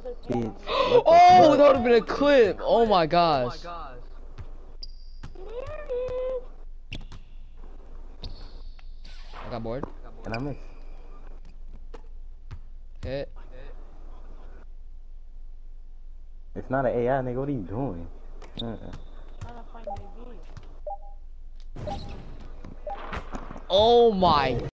Bitch. Oh, that would have been a clip. Oh my gosh. I got bored. And I missed. Hit. It's not an AI, nigga. What are you doing? Oh my